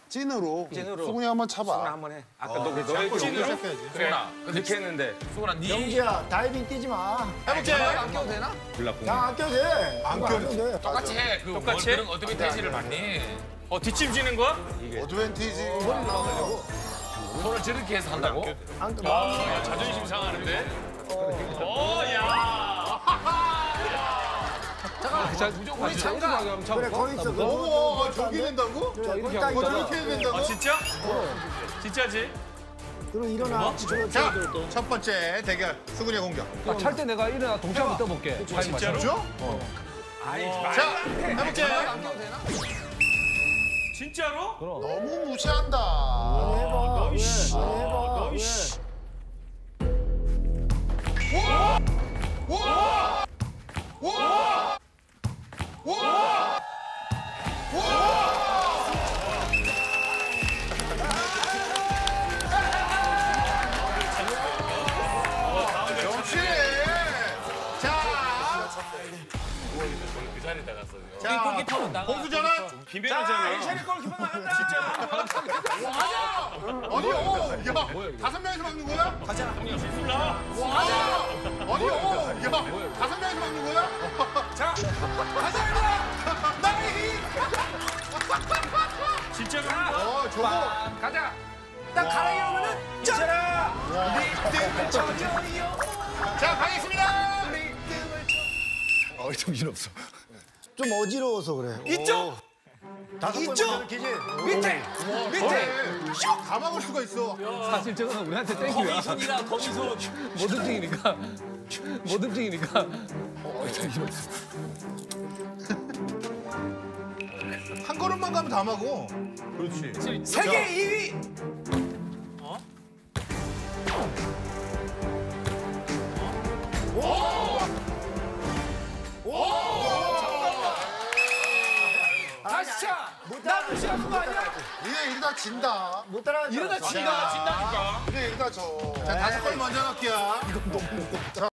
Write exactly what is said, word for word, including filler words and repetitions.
찐으로. 찐으로. 수근이 한번 차봐. 수근아 한번 해. 아까 너 노래 찐으로? 그래. 그렇게 했는데. 수근아, 니 영지야, 다이빙 뛰지 마. 해볼게. 안 껴도 되나? 야, 안 껴도 돼. 안 이거 껴도 돼. 똑같이 해. 그 똑같이 뭐, 해? 그런 어드밴티지를 받니? 어 뒷짐 지는 거야? 어드밴티지. 손을 저렇게 해서 한다고? 안 껴. 아, 자존심 상하는데? 어, 야. 잠깐 우리 장갑 한번 쳐볼까? 그래, 거기 있어. 오, 저기 된다고? 그래, 거기 어, 딱 있잖아. 저렇게 해야 된다고? 아 진짜? 진짜지? 그럼 일어나. 그거 자, 또, 또. 첫 번째 대결. 수근이의 공격. 아, 찰 때 내가 일어나 동시에 떠볼게. 진짜로? 죠 아이 자, 해볼게. 안 껴도 되나? 진짜로? 너무 무시한다. 해봐. 너이 왜? 씨. 해봐. 너이 왜? 씨. 역시. 자, 그 자리에 나갔어. 자, 공수 전환. 비매너잖아. 에이샤리 골키퍼 나간다. 진짜. 어디요? 야, 다섯 명이서 막는 거야? 가자. 실수 나와. 어디요? 야, 다섯 명이서 막는 거야? 자. 가자, 나이. 진짜로 하는 거야? 어, 저거. 가자. 딱 가라 이러면은 짠! 리듬을 쳐줘. 자, 가겠습니다. 어, 정신없어. 좀 어지러워서 그래. 이쪽. 다섯 번 이쪽! 이렇게 밑에. 밑에. 슉! 다 막을 수가 있어. 사실 저거는 우리한테 땡큐야. 거미손이라 거미손. 못 움직이니까. 못 움직이니까. 어, 정신없어. 한 걸음만 가면 다 막어. 세계 이 위. 다시 차. 나 무시하는 거 아니야? 니네 이러다 진다. 못 따라가지. 이러다 진다. 진다니까. 니네 이러다 져. 자, 다섯 걸 먼저 넣을게요.